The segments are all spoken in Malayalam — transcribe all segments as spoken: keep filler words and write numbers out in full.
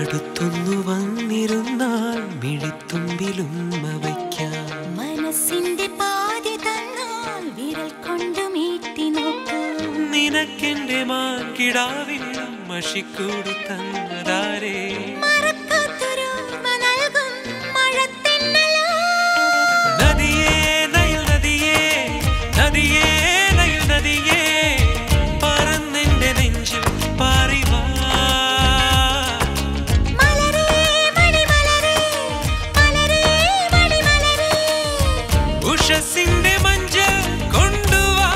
അടുത്തൊന്നു വന്നിരുന്നാൽ മിഴിത്തുമ്പിലുമ്മ വയ്ക്കാം. മനസ്സിന്റെ പാതി തന്നാൽ വിരൽ കൊണ്ട് മീട്ടി നോക്കൂ. നിനക്കെന്റെ മാൻകിടാവിൽ മഷിക്കൂട് തന്നതാരേ? മറക്കാത്തൊരോർമ്മ നൽകും മഴത്തെന്നലോ. നദിയേ നയൽ നദിയേ നദിയേ നയൽ നദിയേ പറന്നെന്റെ നെഞ്ചിൽ പാറിവാ. മലരേ മണിമലരേ മലരേ മണിമലരേ ഉഷസിന്റെ മഞ്ചൽ കൊണ്ടുവാ.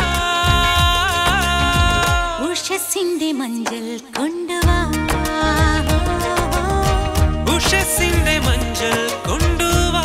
ഉഷസിന്റെ മഞ്ചൽ കൊണ്ടുവാ. ഉഷസിന്റെ മഞ്ചൽ കൊണ്ടുവാ.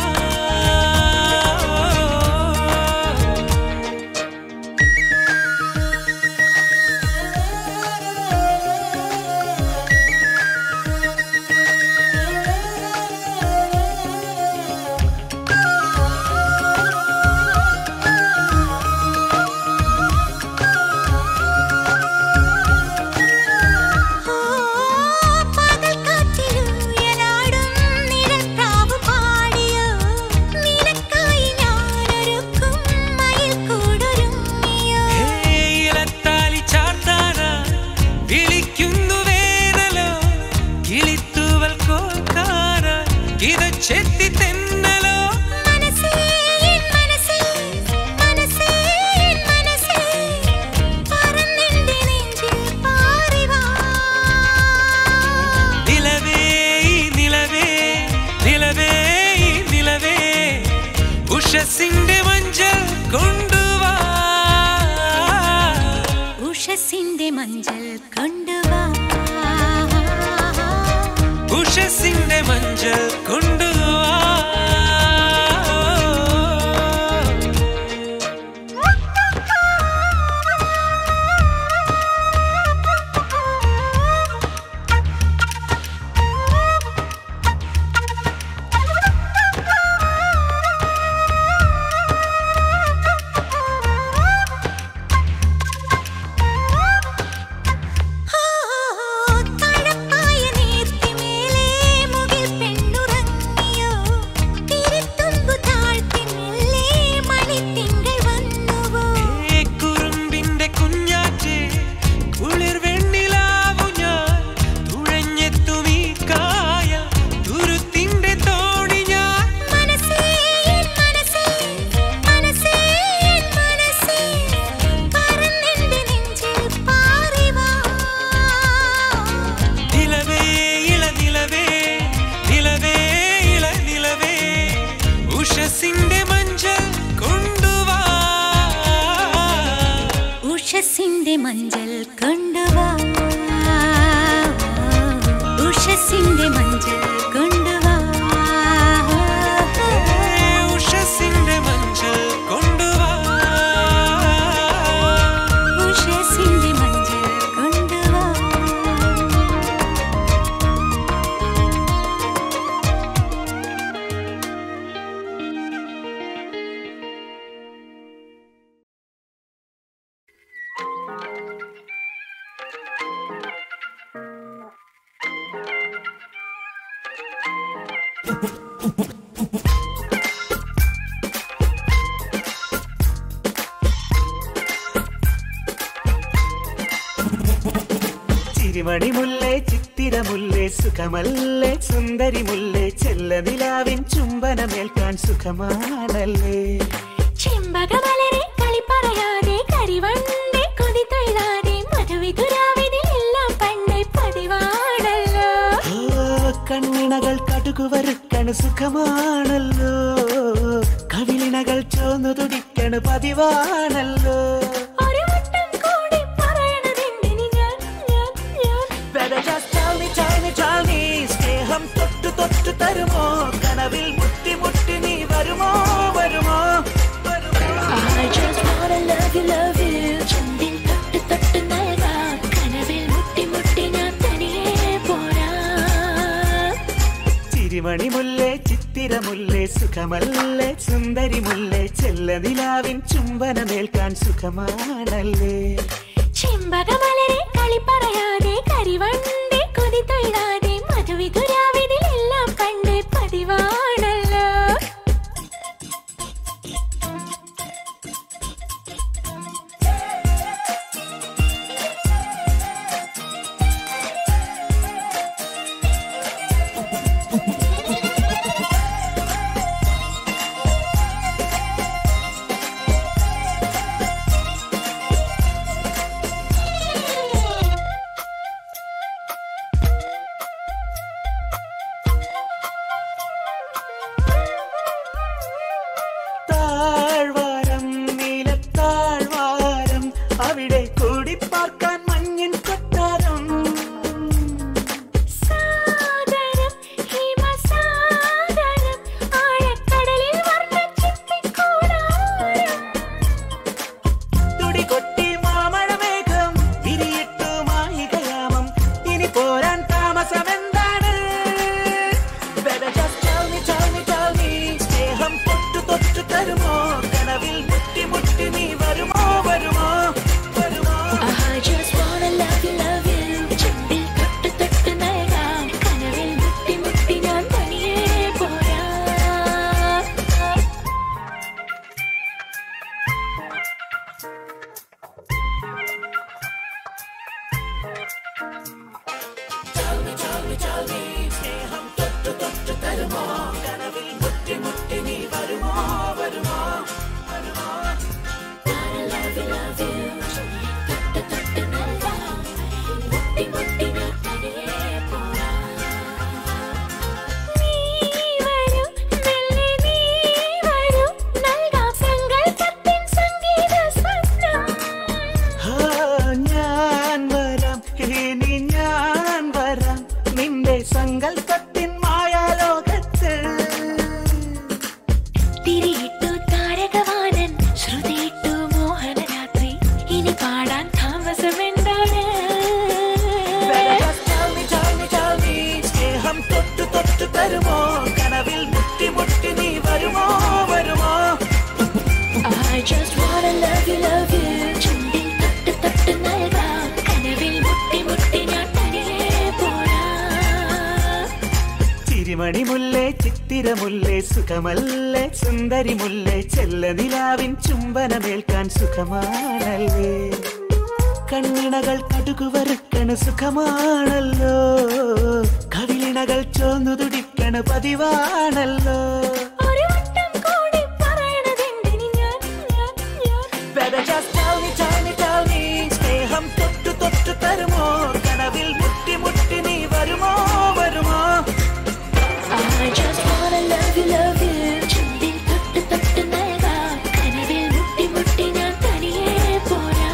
പകൽക്കാറ്റിലുയലാടും നിഴൽപ്രാവ് പാടിയോ. നിനക്കായി ഞാനൊരുക്കും മയിൽക്കൂടൊരുങ്ങിയോ. ഇലത്താലി ചാർത്താനാ വിളിക്കുന്നു വേനലോ. കിളിത്തൂവൽ കോർക്കാനാ കിതച്ചെത്തി തെന്നലോ. മനസ്സേ എൻ മനസ്സേ മനസ്സേ എൻ മനസ്സേ പറന്നെന്റെ നെഞ്ചിൽ പാറിവാ. നിലവേ ഈ നിലവേ നിലവേ ഈ നിലവേ ഉഷസിന്റെ മഞ്ചൽ കൊണ്ടുവാ. ഉഷസിന്റെ മഞ്ചൽ കൊണ്ടുവാ. ഉഷസിന്റെ മഞ്ചൽ കൊണ്ടുവാ. തഴപ്പായ നീർത്തിമേലെ മുകിൽ പെണ്ണുറങ്ങിയോ. തിരിത്തുമ്പു താഴ്ത്തി മെല്ലെ മണിത്തിങ്കൾ വന്നുവോ. ഏ കുറുമ്പിന്റെ കുഞ്ഞാറ്റേ കുളിർ വെണ്ണിലാവു ഞാൻ തുഴഞ്ഞെത്തും ഈ കായ തുരുത്തിന്റെ തോണി ഞാൻ. മനസ്സേ എൻ മനസ്സേ മനസ്സേ എൻ മനസ്സേ പറന്നെന്റെ നെഞ്ചിൽ പാറിവാ. നിലവേ ഇള നിലവേ നിലവേ ഇള നിലവേ ഉഷസിന്റെ മഞ്ചൽ കൊണ്ടുവാ. ഉഷസിന്റെ മഞ്ചൽ കൊണ്ടുവാ. ഉഷസിന്റെ മഞ്ചൽ കൊണ്ടുവാ. ഏ ഉഷസിന്റെ മഞ്ചൽ കൊണ്ടുവാ. ഉഷസിന്റെ മഞ്ചൽ കൊണ്ടുവാ. ചിരിമണി മുല്ലേ ചിത്തിരമുല്ലേ സുഖമല്ലേ സുന്ദരി മുല്ലേ ചെല്ലനിലാവിൻ ചുംബനമേൽക്കാൻ സുഖമാണല്ലേ. ചെമ്പകമലരെ കളി പറയാതെ കരിവണ്ടേ കൊതി തൊഴിലാതെ മധുവിതുരാവിതിലെല്ലാം പണ്ടേ പതിവാണല്ലോ. ഓ കണ്ണിണകൾ കടുകുവറുക്കണ് സുഖമാണല്ലോ. കവിളിണകൾ ചോന്നു തുടിക്കണ് പതിവാണല്ലോ. ഒരു വട്ടം കൂടി പറയണതെന്തിന് ഞാൻ ഞാൻ ഞാൻ. Better just tell me, tell me, tell me. സ്നേഹം തൊട്ടു തൊട്ടു തരുമോ കനവിൽ മുട്ടി മുട്ടി നീ വരുമോ വരുമോ വരുമോ. I just wanna love you, love you. ചുണ്ടിൽ തൊട്ട് തൊട്ട് നൽകാം കനവിൽ മുട്ടി മുട്ടി ഞാൻ തനിയെ പോരാ. ചിരിമണി മുല്ലേ ചിത്തിരമുല്ലേ സുഖമല്ലേ സുന്ദരി മുല്ലേ ചെല്ലനിലാവിൻ ചുംബനമേൽക്കാൻ സുഖമാണല്ലേ. ചെമ്പകമലരെ കളി പറയാതെ കരിവണ്ടേ കൊതി തൊഴിലാതെ മധുവിതുരാ ചാവി സ്നേഹം തൊട്ടു തൊട്ടു തരുമോ കനവിൽ മുട്ടി മുട്ടി നീ വരുമോ വരുമോ വരുമോ സങ്കൽപ്പത്തിൻ മായാലോകത്ത് തിരിയിട്ടു താരകവാനൻ ശ്രുതിയിട്ടു മോഹനരാത്രി ഇനി പാടാൻ താമസമെന്താണ് സ്നേഹം തൊട്ടു തൊട്ടു തരുമോ കനവിൽ മുട്ടി മുട്ടി നീ വരുമോ വരുമോ I just wanna love you, love you ചുണ്ടിൽ തൊട്ട് തൊട്ട് നൽകാം കനവിൽ മുട്ടി മുട്ടി ഞാൻ തനിയെ പോരാ ചിരിമണി മുല്ലേ ചിത്തിരമുല്ലേ സുഖമല്ലേ സുന്ദരി മുല്ലേ ചെല്ല നിലാവിൻ ചുംബനമേൽക്കാൻ സുഖമാണല്ലേ കണ്ണിണകൾ കടുകുവറുക്കണ് സുഖമാണല്ലോ കവിളിണകൾ ചോന്നു തുടിക്കണ് പതിവാണല്ലോ സ്നേഹം തൊട്ടു തൊട്ടു തരുമോ കനവിൽ മുട്ടി മുട്ടി നീ വരുമോ വരുമോ I just wanna love you, love you ചുണ്ടിൽ തൊട്ട് തൊട്ട് നൽകാം കനവിൽ മുട്ടി മുട്ടി ഞാൻ തനിയെ പോരാ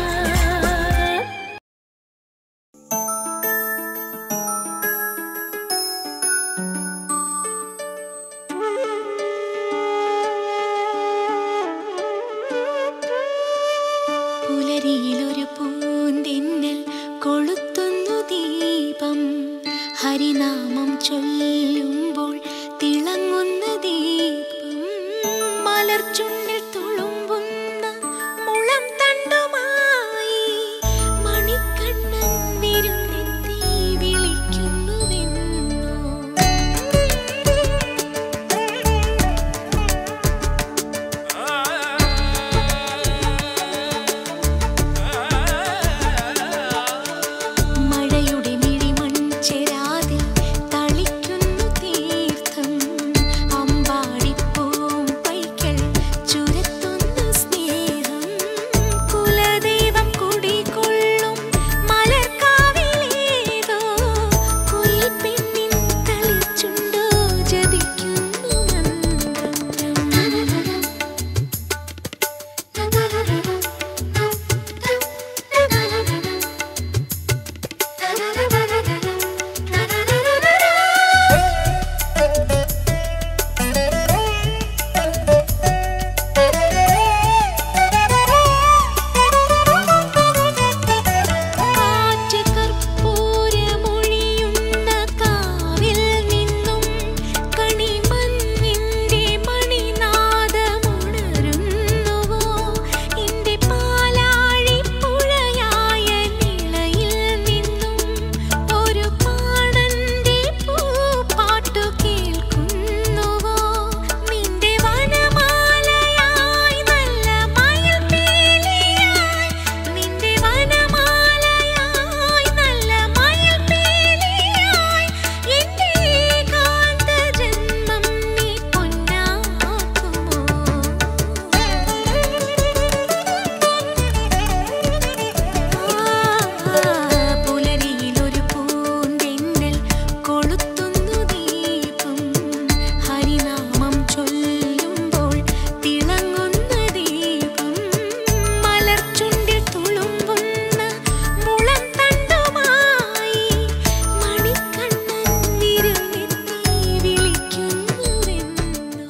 പുലരിയിലൊരു പൂന്തിന്നൽ കൊളുത്തുന്നു ദീപം ഹരിനാമം ചൊല്ലുമ്പോൾ തിളങ്ങുന്ന ദീപം മലർചുണ്ടിൽ തുളുമ്പുന്ന മുളം തണ്ടുമായി മണിക്കണ്ണൻ വിരുന്നെത്തി വിളിക്കുന്നുവെന്നോ മഴയുടെ മിഴിമൺചെരാതിൽ തളിക്കുന്നു തീർത്ഥം അമ്പാടിപ്പൂം പൈക്കൾ ചുരത്തുന്നു സ്നേഹം കുലദൈവം കുടികൊള്ളും മലർക്കാവിലേതോ കുയിൽ പെണ്ണിൻ തളിച്ചുണ്ടോ ജപിക്കുന്നു കാറ്റ് കർപ്പൂരമൊഴിയുന്ന കാവിൽ നിന്നും കണിമഞ്ഞിന്റെ മണിനാദമുണരുന്നുവോ എന്റെ പാലാഴിപ്പുഴയായ നിളയിൽ നിന്നും ഒരു പാണന്റെ പൂപ്പാട്ടു കേൾക്കുന്നുവോ നിന്റെ വനമാലയായി നല്ല മയിൽപീലിയായി നിന്റെ വനമാലയായി നല്ല മയിൽപീലിയായി എന്റെ ഏകാന്ത ജന്മം നീ പൊന്നാക്കുമോ പുലരിയിലൊരു പൂന്തെന്നൽ കൊളുത്തുന്നു ദീപം ഹരിനാമം ചൊല്ലുമ്പോൾ തിളങ്ങുന്ന ദീപം മലർചുണ്ടിൽ തുളുമ്പുന്ന മുളം തണ്ടുമായി മണിക്കണ്ണൻ വിരുന്നെത്തി വിളിക്കുന്നുവെന്നോ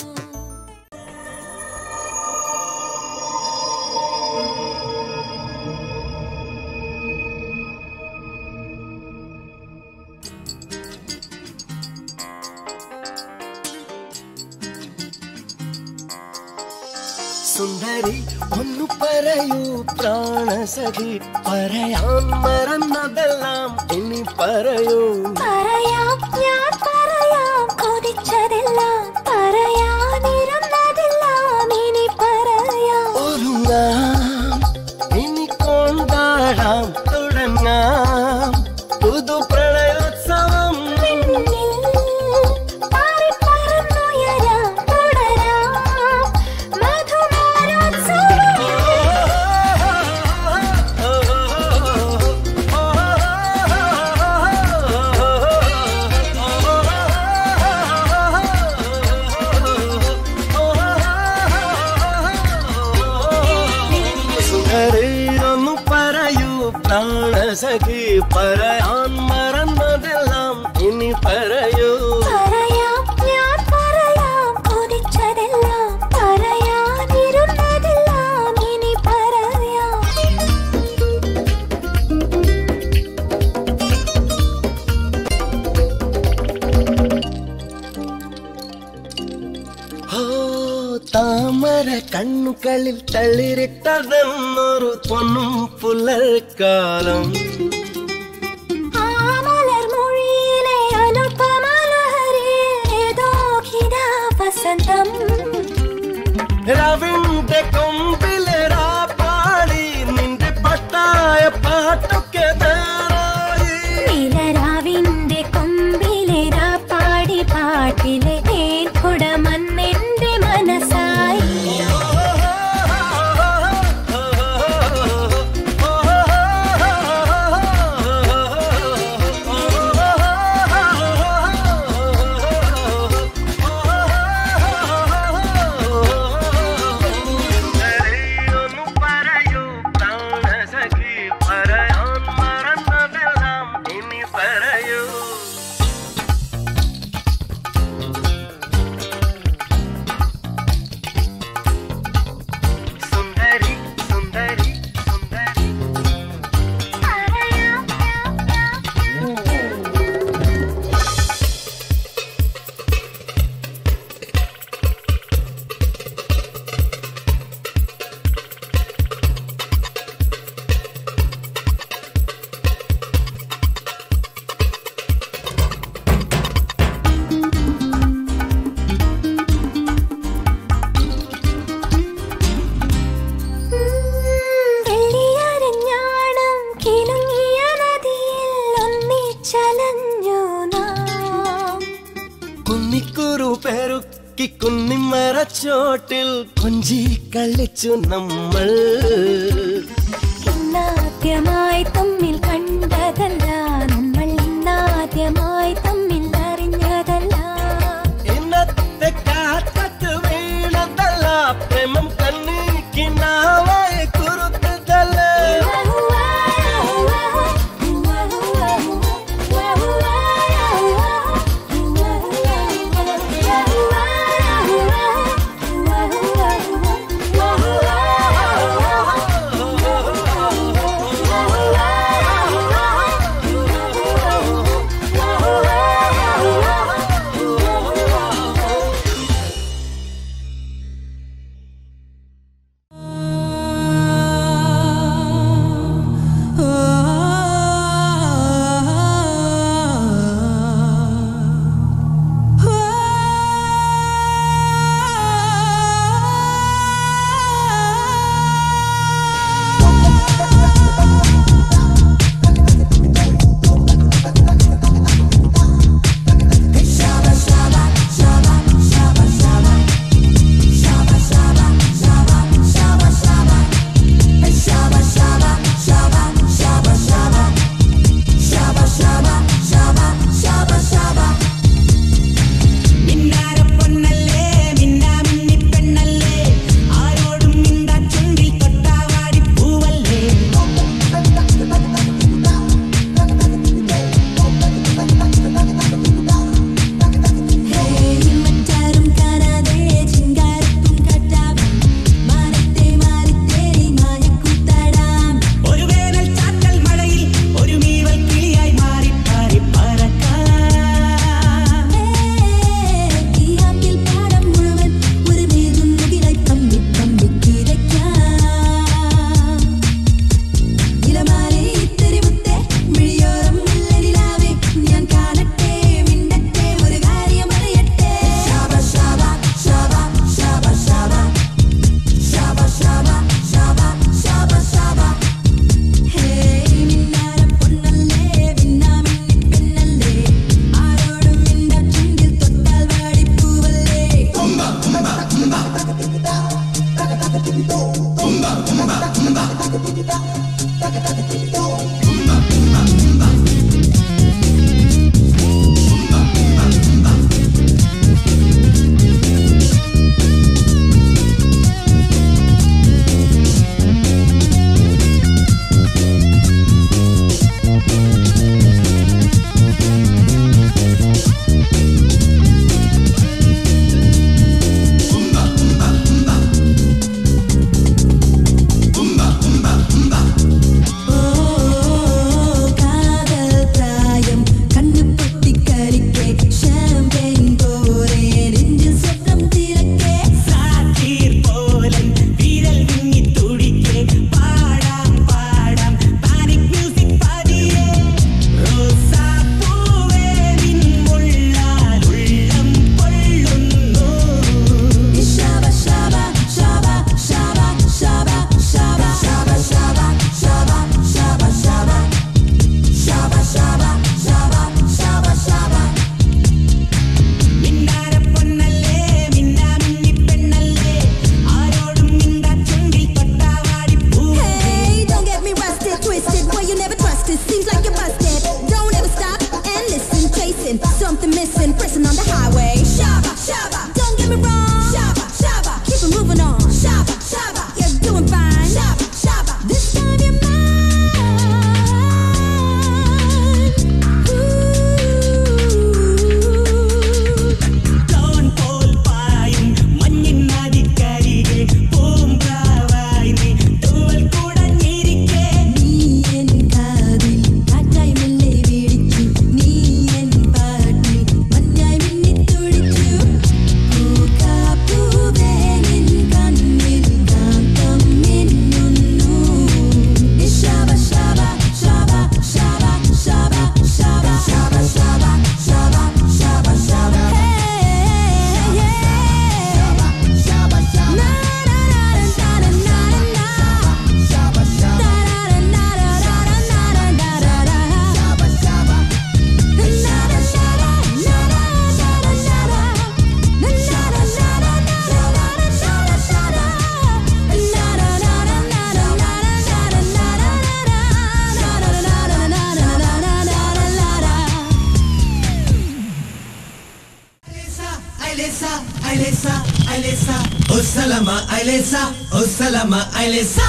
സുന്ദരി ഒന്നു പറയൂ പ്രാണസഖി പറയാൻ മറന്നതെല്ലാം ഇനി പറയൂ പറയാം ഞാൻ പറയാം കൊതിച്ചതെല്ലാം പറയാനിരുന്നതെല്ലാം ഇനി പറയാം ഒരുങ്ങാം ഇനി കൊണ്ടാടാം തുടങ്ങാം പുതു പ്രണയോത്സവം പ്രാണസഖി പറയാൻ മറന്നതെല്ലാം ഇനി പറയൂ. പറയാം ഞാൻ പറയാം കൊതിച്ചതെല്ലാം പറയാനിരുന്നതെല്ലാം ഇനി പറയാം. താമര കണ്ണുകളിൽ തളിരിട്ടതെന്നൊരു പൊന്നും പുലർക്കാലം. ആ മലർമൊഴിയിലെ അനുപമലഹരിയിൽ ഏതോ കിടാ വസന്തം. രവിന്റെ കൊമ്പിലെ രാപ്പാടി നിന്റെ പട്ടായ പാട്ടൊക്കെ വേറായി. നിലരാവിന്റെ കൊമ്പിലെ രാപ്പാടി പാട്ടിലെ തേൻ കുടമന്നെന്റെ മനസ്സായി. കുന്നിമരച്ചോട്ടിൽ കൊഞ്ചി കളിച്ചു നമ്മൾ. ഇന്നാദ്യമായി തമ്മിൽ കണ്ടതല്ല നമ്മൾ, ഇന്നാദ്യമായി തമ്മിൽ അറിഞ്ഞതല്ല. ഇന്നത്തെ കാറ്റത്ത് വീണതല്ല പ്രേമം കണ്ണിക്കിനാവായി കുറുത്തതല്ല. Oh Ailesa, Ailesa, oh salama, Ailesa, oh salama, Ailesa.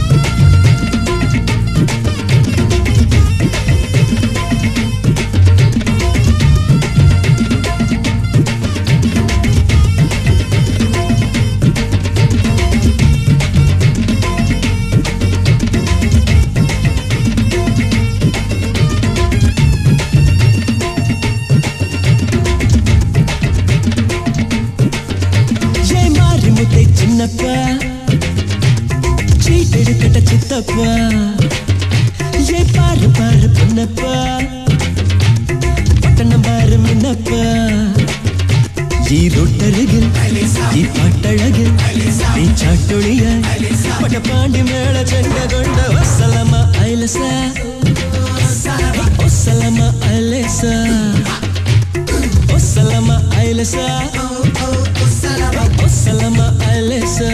சீட்டெடுக்கட்ட சித்தப்பா ஏ பாரு பாரு பொன்னப்பா பட்டணம் பாரு மின்னப்பா ஈ ரொட்டருகில் ஈ பாட்டழகில் நீ சாட்டொழியாய் பட்ட பாண்டி மேல செண்ட கொண்ட ஒசலமா ஐலசா ஒசலமா ஐலசா ஒசலமா ஐலசா ஒசலமா ஐலசா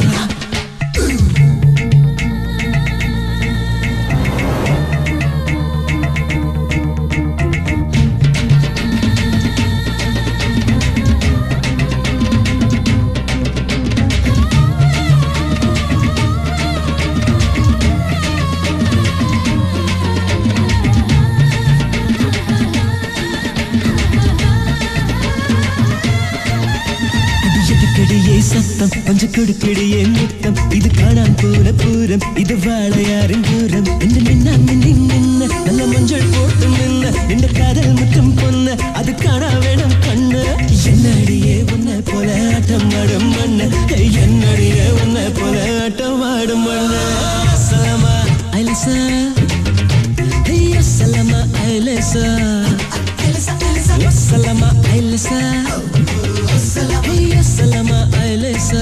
சத்தம் கொஞ்சம் கொடுக்கிடையே முத்தம் இது காணான் போல பூரம் இது வாழையாரின் தூரம் என்று நின்னா நின்று நின்ன நல்ல மஞ்சள் போட்டு நின்ன நின்ற காதல் முத்தம் பொன்ன அது காணா வேணும் கண்ணு என்னடியே உன்னை போல ஆட்டம் ஆடும் மண்ணு என்னடியே உன்னை போல ஆட்டம் ஆடும் மண்ணு சலமா ஐலசா சலமா ஐலசா சலமா ஐலசா Salama Ailesa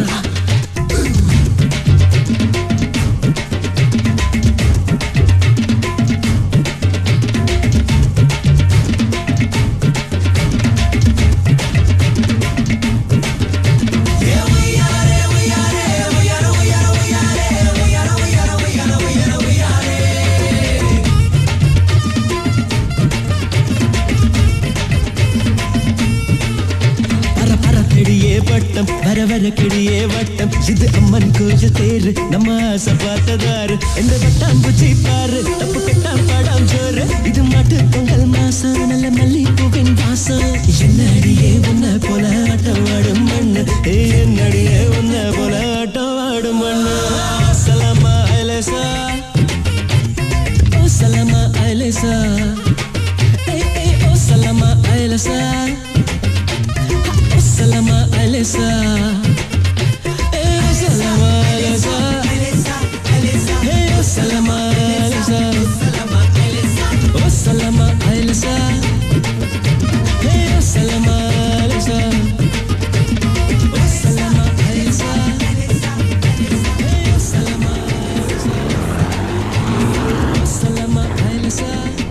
வட்டம் வர வர கிளியே வட்டம் இது அம்மன் கோயில் தேரு நம்ம ஆசை பார்த்ததாரு எந்த வட்டாம்பூச்சி பாரு தப்பு கட்டாம் பாடாம் ஜோரு இது மாட்டு பொங்கல் மாசம் நல்ல மல்லிப்பூவின் வாசம் என்னடியே உன்னை போல ஆட்டம் ஆடும் மண்ணு என்னடியே உன்னை போல ஆட்டம் ஆடும் மண்ணு சலமா ஐலசா ஓ சலமா ஐலசா ஓ சலமா ஐலசா Salama Ailesa Eh Salama Ailesa Eh Salama Ailesa Oh Salama Ailesa Eh Salama Ailesa Oh Salama Ailesa Eh Salama Ailesa Oh Salama Ailesa